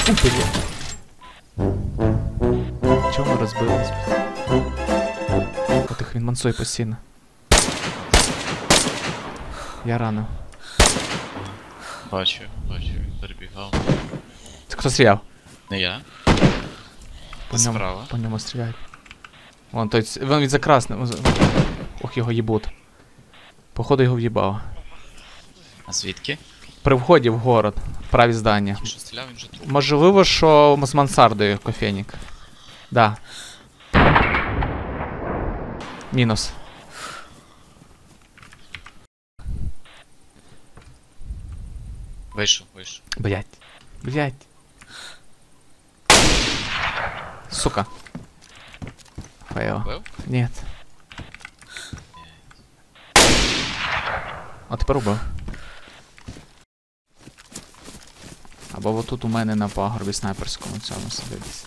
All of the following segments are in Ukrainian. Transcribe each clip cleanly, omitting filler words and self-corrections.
Блін. Чого ми розбились? Потих він мансує постійно. Я рано. Бачу, він перебігав. Це хто стріляв? Не я. По ньому стріляють. Вон той, він за красним. Ох, його їбут. Походу його в'їбав. А звідки? При вході в город, праві здання. Що стріляв, він же труп. Можливо, що з мансардою кофейник. Да. Мінус. Вийшов. Блять. Сука. Фейл. Бив? Нет. А тепер убив. Або вот тут у мене на пагорбі снайперському цьому сидить десь.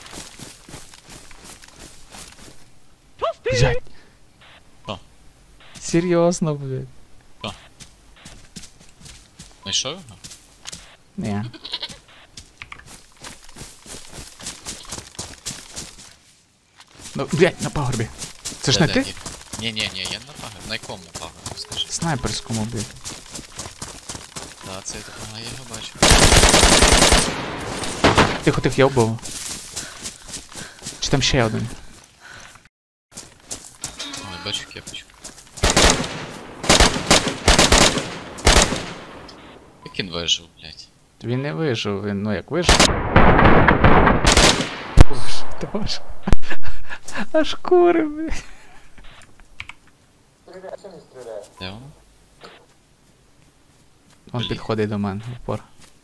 Блять. Що? Серйозно, блять. Знайшов його? Ні. Ну, блять, на пагорбі. Це ж не ти? Ні, я на пагорбі. На якому пагорбі, скажи? Снайперському, блять. Так, це я його бачу. Тихо, я вбив. Чи там ще один? Ой, бачу кепочку. Як він вижив, блядь? Він не вижив, він, ну як вижив. Боже. Аж кури, блядь. Де воно? Он підходить до мене, в упор.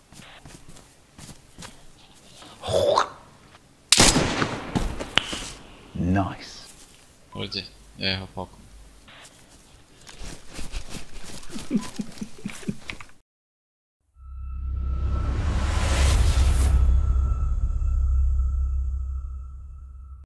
Найс. Вроді, я його покну.